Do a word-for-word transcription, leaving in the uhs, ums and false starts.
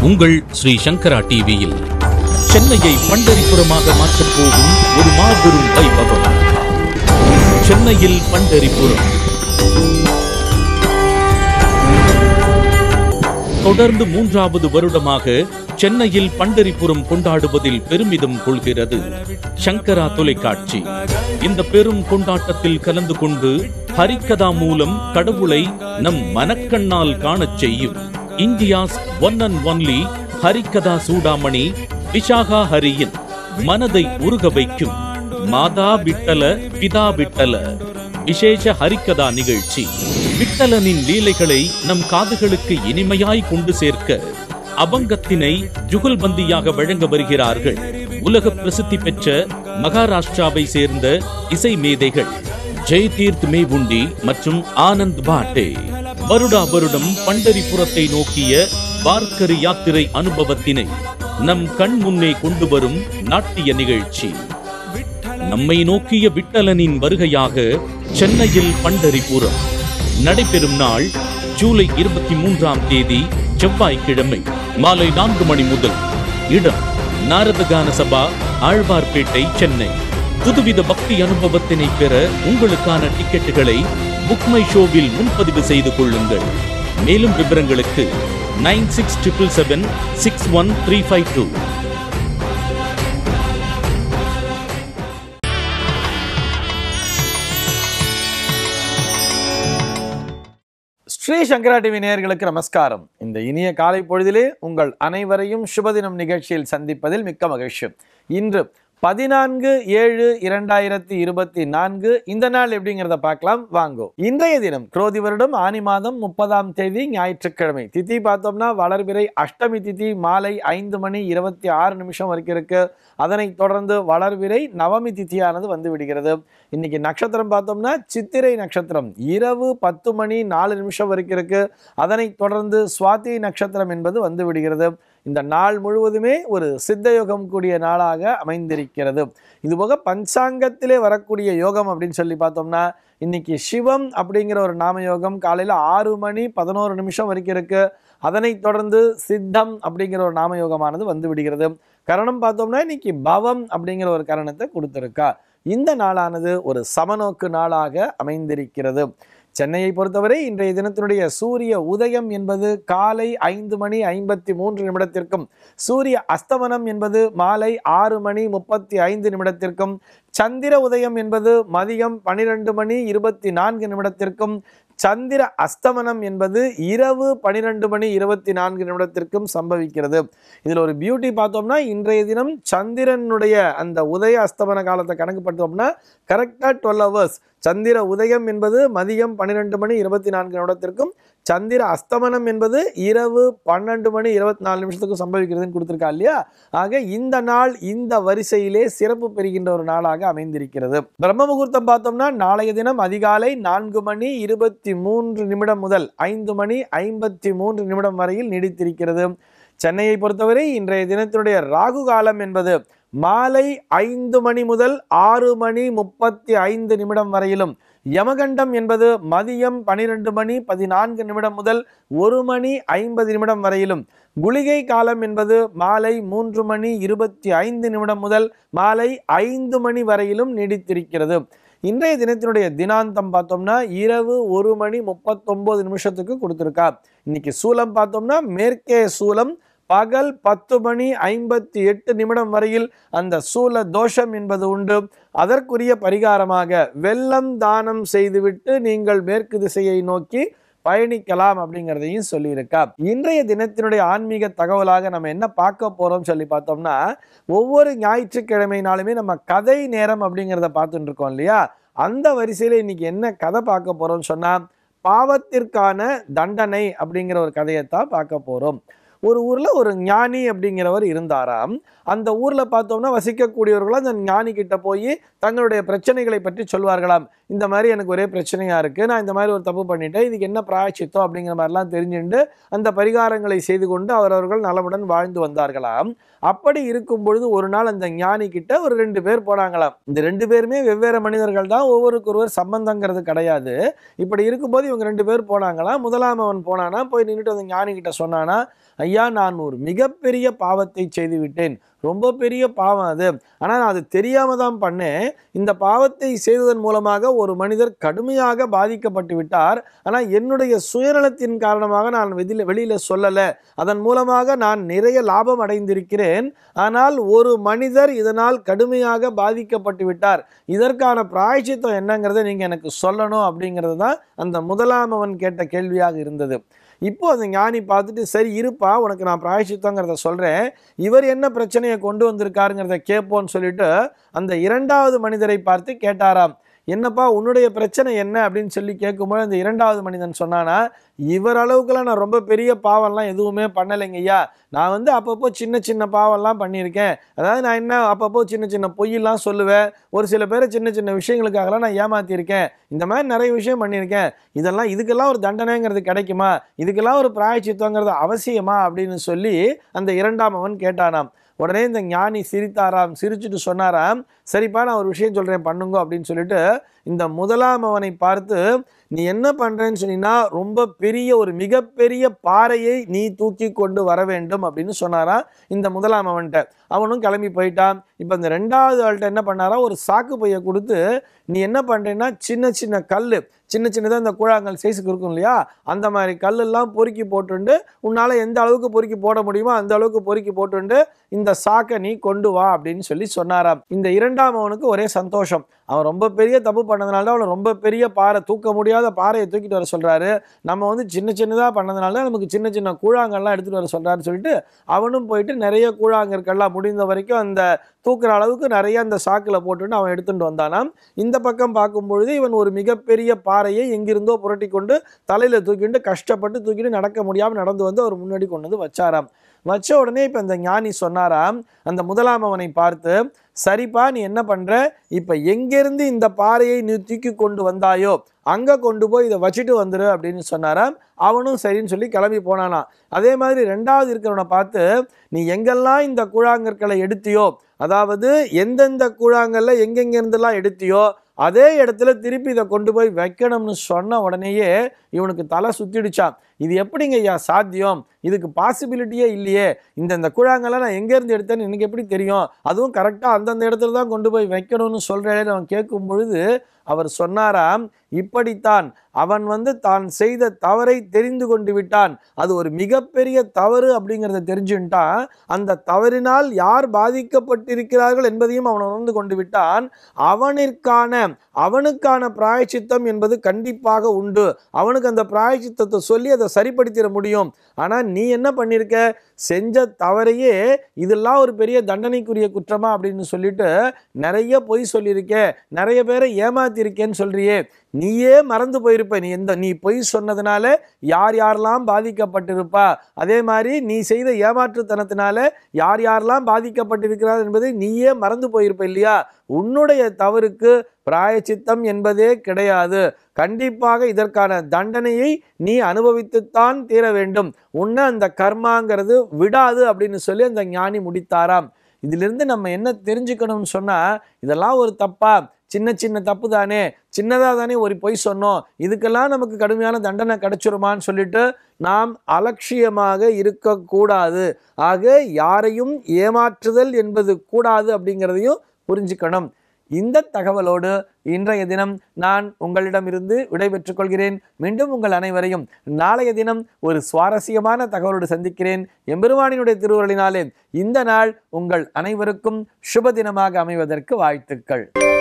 உங்கள் ஸ்ரீ சங்கரா டிவியில் சென்னையை பண்டரிபுரமாக மாற்றப் போகும் ஒரு மாபெரும் வைபவம். சென்னையில் பண்டரிபுரம். தொடர்ந்து மூன்றாவது வருடமாக சென்னையில் பண்டரிபுரம் கொண்டாடுவதில் பெருமிதம் கொள்கிறது சங்கரா தொலைக்காட்சி. இந்த பெரும் கொண்டாட்டத்தில் கலந்து கொண்டு ஹரிகதா மூலம் கடவுளை நம் மனக்கண்ணால் காணச் செய்யும் India's one and only Harikatha Choodamani Vishaka ஹரியின் மனதை உருக வைக்கும் மாதா விட்டல பிதா விட்டல விசேஷ ஹரிகதா நிகழ்ச்சி. விட்டலனின் லீலைகளை நம் காதுகளுக்கு இனிமையாய் கொண்டு சேர்க்க அபங்கத்தினை ஜுகல்பந்தியாக வழங்க வருகிறார்கள் உலக பிரசித்தி பெற்ற மகாராஷ்டிராவை சேர்ந்த இசை மேதைகள் ஜெய்தீர்த் மேவுண்டி மற்றும் ஆனந்த் பாட்டே. வருடா வருடம் பண்டரிபுரத்தை நோக்கிய வார்க்கரி யாத்திரை அனுபவத்தினை நம் கண் முன்னே கொண்டு வரும் நாட்டிய நிகழ்ச்சி. நம்மை நோக்கிய விட்டலனின் வருகையாக சென்னையில் பண்டரிபுரம் நடைபெறும் நாள் ஜூலை இருபத்தி மூன்றாம் தேதி செவ்வாய்க்கிழமை மாலை நான்கு மணி முதல். இடம் நாரதகான சபா, ஆழ்வார்பேட்டை, சென்னை. புதுவித பக்தி அனுபவத்தினை பெற உங்களுக்கான டிக்கெட்டுகளை புக்மை ஷோவில் முன்பதிவு செய்து கொள்ளுங்கள். மேலும் விவரங்களுக்கு nine six triple seven six one three five two. Sri Sankara TV நேயர்களுக்கு நமஸ்காரம். இந்த இனிய காலை பொழுதிலே உங்கள் அனைவரையும் சுபதினம் நிகழ்ச்சியில் சந்திப்பதில் மிக்க மகிழ்ச்சி. இன்று பதினான்கு ஏழு இரண்டாயிரத்தி இருபத்தி நான்கு. இந்த நாள் எப்படிங்கிறத பார்க்கலாம் வாங்கோ. இன்றைய தினம் குரோதி வருடம் ஆனி மாதம் முப்பதாம் தேதி ஞாயிற்றுக்கிழமை. திதி பார்த்தோம்னா வளர்பிறை அஷ்டமி திதி மாலை ஐந்து மணி இருபத்தி ஆறு நிமிஷம் வரைக்கும் இருக்கு. அதனைத் தொடர்ந்து வளர்பிறை நவமி திதியானது வந்து விடுகிறது. இன்னைக்கு நட்சத்திரம் பார்த்தோம்னா சித்திரை நட்சத்திரம் இரவு பத்து மணி நாலு நிமிஷம் வரைக்கும் இருக்கு. அதனைத் தொடர்ந்து சுவாதி நட்சத்திரம் என்பது வந்து விடுகிறது. இந்த நாள் முழுவதுமே ஒரு சித்த யோகம் கூடிய நாளாக அமைந்திருக்கிறது. இதுபோக பஞ்சாங்கத்திலே வரக்கூடிய யோகம் அப்படின்னு சொல்லி பார்த்தோம்னா இன்னைக்கு சிவம் அப்படிங்கிற ஒரு நாம யோகம் காலையில் ஆறு மணி பதினோரு நிமிஷம் வரைக்கும் இருக்கு. அதனைத் தொடர்ந்து சித்தம் அப்படிங்கிற ஒரு நாம யோகமானது வந்து விடுகிறது. கரணம் பார்த்தோம்னா இன்னைக்கு பவம் அப்படிங்கிற ஒரு கரணத்தை கொடுத்திருக்கா. இந்த நாளானது ஒரு சமநோக்கு நாளாக அமைந்திருக்கிறது. சென்னையை பொறுத்தவரை இன்றைய தினத்தினுடைய சூரிய உதயம் என்பது காலை ஐந்து மணி ஐம்பத்தி மூன்று நிமிடத்திற்கும் சூரிய அஸ்தமனம் என்பது மாலை ஆறு மணி முப்பத்தி ஐந்து நிமிடத்திற்கும் சந்திர உதயம் என்பது மதியம் பனிரெண்டு மணி இருபத்தி நான்கு நிமிடத்திற்கும் சந்திர அஸ்தமனம் என்பது இரவு பனிரெண்டு மணி இருபத்தி நான்கு நிமிடத்திற்கும் சம்பவிக்கிறது. இதில் ஒரு பியூட்டி பார்த்தோம்னா இன்றைய தினம் சந்திரனுடைய அந்த உதய அஸ்தமன காலத்தை கணக்கு பார்த்தோம்னா கரெக்டாக டுவெல் ஹவர்ஸ். சந்திர உதயம் என்பது மதியம் பன்னிரெண்டு மணி இருபத்தி நான்கு நிமிடத்திற்கும் சந்திர அஸ்தமனம் என்பது இரவு பன்னெண்டு மணி இருபத்தி நாலு நிமிஷத்துக்கும் சம்பவிக்கிறதுன்னு கொடுத்துருக்கா இல்லையா. ஆக இந்த நாள் இந்த வரிசையிலே சிறப்பு பெறுகின்ற ஒரு நாளாக அமைந்திருக்கிறது. பிரம்ம முகூர்த்தம் பார்த்தோம்னா நாளைய தினம் அதிகாலை நான்கு மணி இருபத்தி மூன்று நிமிடம் முதல் ஐந்து மணி ஐம்பத்தி மூன்று நிமிடம் வரையில் நீடித்திருக்கிறது. சென்னையை பொறுத்தவரை இன்றைய தினத்தினுடைய ராகு காலம் என்பது மாலை ஐந்து மணி முதல் ஆறு மணி முப்பத்தி ஐந்து நிமிடம் வரையிலும், யமகண்டம் என்பது மதியம் பனிரெண்டு மணி பதினான்கு நிமிடம் முதல் ஒரு மணி ஐம்பது நிமிடம் வரையிலும், குளிகை காலம் என்பது மாலை மூன்று மணி இருபத்தி ஐந்து நிமிடம் முதல் மாலை ஐந்து மணி வரையிலும் நீடித்திருக்கிறது. இன்றைய தினத்தினுடைய தினாந்தம் பார்த்தோம்னா இரவு ஒரு மணி முப்பத்தொன்பது நிமிஷத்துக்கு கொடுத்துருக்கா. இன்னைக்கு சூலம் பார்த்தோம்னா மேற்கே சூலம் பகல் பத்து மணி ஐம்பத்தி எட்டு நிமிடம் வரையில் அந்த சூல தோஷம் என்பது உண்டு. அதற்குரிய பரிகாரமாக வெள்ளம் தானம் செய்துவிட்டு நீங்கள் மேற்கு திசையை நோக்கி பயணிக்கலாம் அப்படிங்கிறதையும் சொல்லியிருக்கா. இன்றைய தினத்தினுடைய ஆன்மீக தகவலாக நம்ம என்ன பார்க்க போறோம் சொல்லி பார்த்தோம்னா ஒவ்வொரு ஞாயிற்றுக்கிழமைனாலுமே நம்ம கதை நேரம் அப்படிங்கிறத பார்த்துட்டு இருக்கோம் இல்லையா. அந்த வரிசையில இன்னைக்கு என்ன கதை பார்க்க போறோம்னு சொன்னா பாவத்திற்கான தண்டனை அப்படிங்கிற ஒரு கதையைத்தான் பார்க்க போறோம். ஒரு ஊர்ல ஒரு ஞானி அப்படிங்கிறவர் இருந்தாராம். அந்த ஊர்ல பார்த்தோம்னா வசிக்கக்கூடியவர்களும் அந்த ஞானி கிட்ட போய் தங்களுடைய பிரச்சனைகளை பற்றி சொல்வார்களாம். இந்த மாதிரி எனக்கு ஒரே பிரச்சனையா இருக்கு, நான் இந்த மாதிரி ஒரு தப்பு பண்ணிட்டேன், இதுக்கு என்ன பிராயச்சித்தம் அப்படிங்கிற மாதிரிலாம் தெரிஞ்சுட்டு அந்த பரிகாரங்களை செய்து கொண்டு அவரவர்கள் நலமுடன் வாழ்ந்து வந்தார்களாம். அப்படி இருக்கும் பொழுது ஒரு நாள் அந்த ஞானி கிட்ட ஒரு ரெண்டு பேர் போனாங்களாம். இந்த ரெண்டு பேருமே வெவ்வேறு மனிதர்கள் தான், ஒவ்வொருக்கு ஒருவர் சம்பந்தங்கிறது கிடையாது. இப்படி இருக்கும்போது இவங்க ரெண்டு பேர் போனாங்களாம். முதலாம் அவன் போனானா, போய் நின்றுட்டு அந்த ஞானி கிட்ட சொன்னானா, ஐயா நான் ஒரு மிகப்பெரிய பாவத்தை செய்து விட்டேன், ரொம்ப பெரிய பாவம் அது, ஆனால் நான் அது தெரியாம தான் பண்ணேன். இந்த பாவத்தை செய்ததன் மூலமாக ஒரு மனிதர் கடுமையாக பாதிக்கப்பட்டு விட்டார். ஆனால் என்னுடைய சுயநலத்தின் காரணமாக நான் வெளியில் வெளியில் சொல்லலை, அதன் மூலமாக நான் நிறைய லாபம் அடைந்திருக்கிறேன். ஆனால் ஒரு மனிதர் இதனால் கடுமையாக பாதிக்கப்பட்டு விட்டார், இதற்கான பிராயச்சித்தம் என்னங்கிறத நீங்கள் எனக்கு சொல்லணும் அப்படிங்கிறது தான் அந்த முதலாம் அவன் கேட்ட கேள்வியாக இருந்தது. இப்போ அந்த ஞானி பார்த்துட்டு, சரி இருப்பா, உனக்கு நான் பிராயச்சித்தங்கிறத சொல்கிறேன், இவர் என்ன பிரச்சனையை கொண்டு வந்திருக்காருங்கிறத கேட்போன்னு சொல்லிட்டு அந்த இரண்டாவது மனிதரை பார்த்து கேட்டாராம். என்னப்பா உன்னுடைய பிரச்சனை என்ன அப்படின்னு சொல்லி கேட்கும்போது அந்த இரண்டாவது மனிதன் சொன்னானா, இவர் அளவுக்குலாம் நான் ரொம்ப பெரிய பாவம்லாம் எதுவுமே பண்ணலைங்க ஐயா, நான் வந்து அப்பப்போ சின்ன சின்ன பாவம்லாம் பண்ணியிருக்கேன். அதாவது நான் என்ன அப்பப்போ சின்ன சின்ன பொய்யெல்லாம் சொல்லுவேன், ஒரு சில பேரை சின்ன சின்ன விஷயங்களுக்காகலாம் நான் ஏமாற்றியிருக்கேன், இந்த மாதிரி நிறைய விஷயம் பண்ணியிருக்கேன். இதெல்லாம் இதுக்கெல்லாம் ஒரு தண்டனைங்கிறது கிடைக்குமா, இதுக்கெல்லாம் ஒரு பிராயச்சித்தங்கிறது அவசியமா அப்படின்னு சொல்லி அந்த இரண்டாம் அவன் கேட்டானாம். உடனே இந்த ஞானி சிரித்தாராம். சிரிச்சுட்டு சொன்னாராம், சரிப்பா நான் ஒரு விஷயம் சொல்கிறேன் பண்ணுங்க அப்படின்னு சொல்லிட்டு இந்த முதலாம் அவனை பார்த்து, நீ என்ன பண்ணுறேன்னு சொன்னீங்கன்னா ரொம்ப பெரிய ஒரு மிகப்பெரிய பாறையை நீ தூக்கி கொண்டு வர வேண்டும் அப்படின்னு சொன்னாராம் இந்த முதலாம் அவன்கிட்ட. அவனும் கிளம்பி போயிட்டான். இப்போ இந்த ரெண்டாவது ஆள்கிட்ட என்ன பண்ணாரா, ஒரு சாக்கு பையை கொடுத்து, நீ என்ன பண்ணுறேன்னா சின்ன சின்ன கல், சின்ன சின்னதாக இந்த கூழாங்கல் சைஸுக்கு இருக்கும் இல்லையா, அந்த மாதிரி கல்லெல்லாம் பொறுக்கி போட்டுண்டு உன்னால் எந்த அளவுக்கு பொறுக்கி போட முடியுமோ அந்த அளவுக்கு பொறுக்கி போட்டுண்டு இந்த சாக்கை நீ கொண்டு வா அப்படின்னு சொல்லி சொன்னாராம். இந்த இரண்டாம் அவனுக்கு ஒரே சந்தோஷம். அவன் ரொம்ப பெரிய தப்பு பண்ணதுனால தான் அவனை ரொம்ப பெரிய பாறை, தூக்க முடியாத பாறையை தூக்கிட்டு வர சொல்கிறாரு, நம்ம வந்து சின்ன சின்னதாக பண்ணதுனால தான் நமக்கு சின்ன சின்ன கூழாங்கல்லாம் எடுத்துகிட்டு வர சொல்கிறாருன்னு சொல்லிட்டு அவனும் போயிட்டு நிறைய கூழாங்கற்கெல்லாம் முடிந்த வரைக்கும் அந்த தூக்குற அளவுக்கு நிறைய அந்த சாக்கில் போட்டுட்டு அவன் எடுத்துகிட்டு வந்தானாம். இந்த பக்கம் பார்க்கும்பொழுது இவன் ஒரு மிகப்பெரிய பாறையை எங்கிருந்தோ புரட்டி கொண்டு தலையில் தூக்கிட்டு கஷ்டப்பட்டு தூக்கிட்டு நடக்க முடியாமல் நடந்து வந்து அவர் முன்னாடி கொண்டு வந்து வச்சாராம். வச்ச உடனே இப்போ இந்த ஞானி சொன்னாராம் அந்த முதலாம் அவனை பார்த்து, சரிப்பா நீ என்ன பண்ணுற, இப்போ எங்கேருந்து இந்த பாறையை நீ தூக்கி கொண்டு வந்தாயோ அங்கே கொண்டு போய் இதை வச்சுட்டு வந்துரு அப்படின்னு சொன்னாராம். அவனும் சரின்னு சொல்லி கிளம்பி போனானாம். அதே மாதிரி ரெண்டாவது இருக்கிறவனை பார்த்து, நீ எங்கெல்லாம் இந்த கூழாங்கற்களை எடுத்தியோ, அதாவது எந்தெந்த கூழாங்கல்ல எங்கெங்கேருந்துலாம் எடுத்தியோ அதே இடத்துல திருப்பி இதை கொண்டு போய் வைக்கணும்னு சொன்ன உடனேயே இவனுக்கு தலை சுத்திடுச்சான். இது எப்படிங்க ஐயா சாத்தியம், இதுக்கு பாசிபிலிட்டியே இல்லையே, இந்த இந்த கூழாங்கெல்லாம் நான் எங்கேருந்து எடுத்தேன்னு எனக்கு எப்படி தெரியும், அதுவும் கரெக்டாக அந்தந்த இடத்துல தான் கொண்டு போய் வைக்கணும்னு சொல்கிறேன்னு அவன் கேட்கும் பொழுது அவர் சொன்னாராம், இப்படித்தான் அவன் வந்து தான் செய்த தவறை தெரிந்து கொண்டு விட்டான், அது ஒரு மிகப்பெரிய தவறு அப்படிங்கிறத தெரிஞ்சுட்டான், அந்த தவறினால் யார் பாதிக்கப்பட்டிருக்கிறார்கள் என்பதையும் அவன் உணர்ந்து கொண்டு விட்டான். அவனிற்கான அவனுக்கான பிராயச்சித்தம் என்பது கண்டிப்பாக உண்டு, அவனுக்கு அந்த பிராயச்சித்தத்தை சொல்லி அதை சரிப்படுத்திட முடியும். ஆனால் நீ என்ன பண்ணியிருக்க, செஞ்ச தவறையே இதெல்லாம் ஒரு பெரிய தண்டனைக்குரிய குற்றமா அப்படின்னு சொல்லிட்டு நிறைய பொய் சொல்லியிருக்கே, நிறைய பேரை ஏமாத்திருக்கேன்னு சொல்றியே, நீயே மறந்து போயிருப்ப, நீ எந்த நீ பொய் சொன்னதுனால யார் யாரெல்லாம் பாதிக்கப்பட்டிருப்பா, அதே மாதிரி நீ செய்த ஏமாற்றுத்தனத்தினால யார் யாரெல்லாம் பாதிக்கப்பட்டிருக்கிறார் என்பதை நீயே மறந்து போயிருப்ப இல்லையா, உன்னுடைய தவறுக்கு பிராயச்சித்தம் என்பதே கிடையாது, கண்டிப்பாக இதற்கான தண்டனையை நீ அனுபவித்துத்தான் தீர வேண்டும், உன்னை அந்த கர்மாங்கிறது விடாது அப்படின்னு சொல்லி அந்த ஞானி முடித்தாராம். இதிலிருந்து நம்ம என்ன தெரிஞ்சுக்கணும்னு சொன்னா, இதெல்லாம் ஒரு தப்பா, சின்ன சின்ன தப்பு தானே, சின்னதாக தானே ஒரு பொய் சொன்னோம், இதுக்கெல்லாம் நமக்கு கடுமையான தண்டனை கிடைச்சிருமான்னு சொல்லிட்டு நாம் அலட்சியமாக இருக்கக்கூடாது. ஆக யாரையும் ஏமாற்றுதல் என்பது கூடாது அப்படிங்கிறதையும் புரிஞ்சுக்கணும். இந்த தகவலோடு இன்றைய தினம் நான் உங்களிடமிருந்து விடைபெற்றுக் கொள்கிறேன். மீண்டும் உங்கள் அனைவரையும் நாளைய தினம் ஒரு சுவாரஸ்யமான தகவலோடு சந்திக்கிறேன். எம்பெருமானினுடைய திருவருளினாலே இந்த நாள் உங்கள் அனைவருக்கும் சுப தினமாக அமைவதற்கு வாழ்த்துக்கள்.